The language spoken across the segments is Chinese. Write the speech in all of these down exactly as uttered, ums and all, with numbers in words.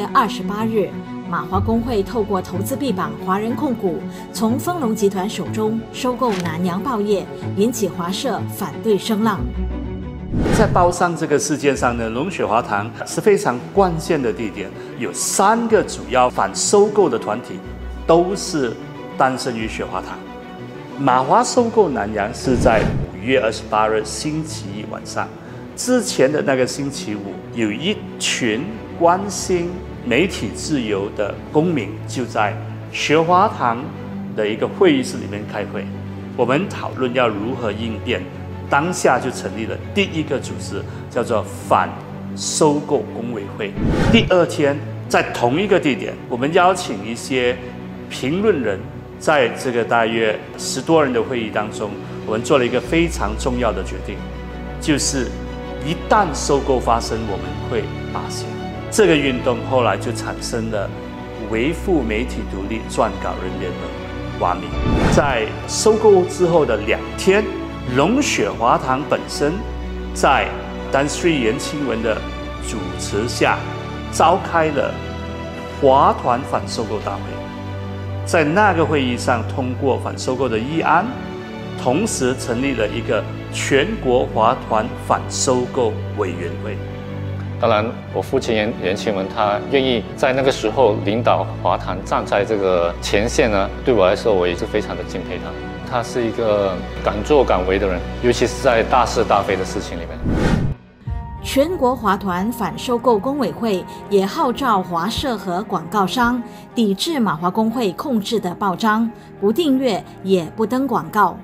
月二十八日，马华公会透过投资臂膀华人控股，从丰隆集团手中收购南洋报业，引起华社反对声浪。 在包商这个事件上呢，龙雪华堂是非常关键的地点，有三个主要反收购的团体，都是诞生于雪华堂。马华收购南洋是在五月二十八日星期一晚上，之前的那个星期五，有一群关心媒体自由的公民就在雪华堂的一个会议室里面开会，我们讨论要如何应变。当下就成立了第一个组织，叫做反收购工委会。第二天，在同一个地点，我们邀请一些评论人，在这个大约十多人的会议当中，我们做了一个非常重要的决定，就是一旦收购发生，我们会罢休。这个运动后来就产生了维护媒体独立撰稿人联盟（华民）。在收购之后的两天，龙雪华堂本身在丹斯里严清文的主持下，召开了华团反收购大会。在那个会议上通过反收购的议案，同时成立了一个全国华团反收购委员会。 当然，我父亲严严清文他愿意在那个时候领导华坛站在这个前线呢，对我来说我也是非常的敬佩他。他是一个敢作敢为的人，尤其是在大是大非的事情里面。 全国华团反收购工委会也号召华社和广告商抵制马华工会控制的报章，不订阅也不登广告。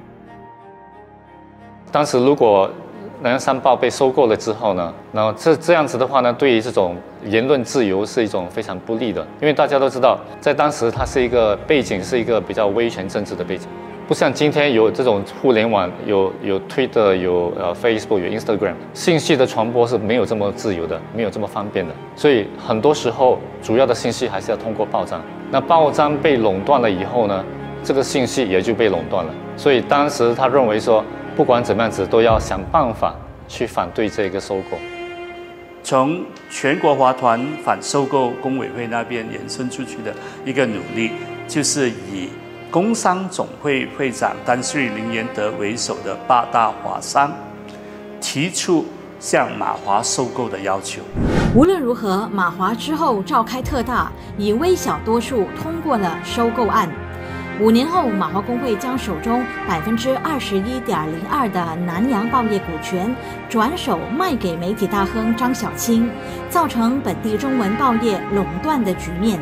当时如果南洋商报被收购了之后呢，然后这这样子的话呢，对于这种言论自由是一种非常不利的，因为大家都知道，在当时它是一个背景，是一个比较威权政治的背景。不像今天有这种互联网，有有 Twitter， 有呃 Facebook， 有 Instagram， 信息的传播是没有这么自由的，没有这么方便的。所以很多时候，主要的信息还是要通过报章。那报章被垄断了以后呢，这个信息也就被垄断了。所以当时他认为说，不管怎么样子，都要想办法去反对这个收购。 从全国华团反收购工委会那边延伸出去的一个努力，就是以工商总会会长丹斯里林延德为首的八大华商提出向马华收购的要求。 无论如何，马华之后召开特大，以微小多数通过了收购案。五年后，马华工会将手中百分之二十一点零二的南洋报业股权转手卖给媒体大亨张晓清，造成本地中文报业垄断的局面。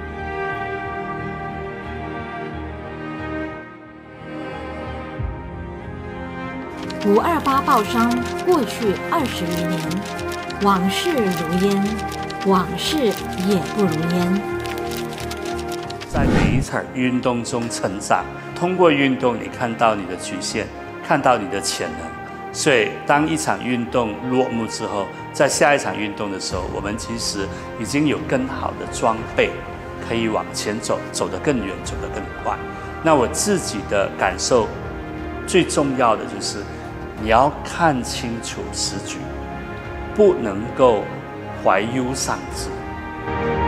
五二八报商过去二十余年，往事如烟，往事也不如烟。 在每一场运动中成长，通过运动，你看到你的局限，看到你的潜能。所以，当一场运动落幕之后，在下一场运动的时候，我们其实已经有更好的装备，可以往前走，走得更远，走得更快。那我自己的感受，最重要的就是，你要看清楚时局，不能够怀忧丧志。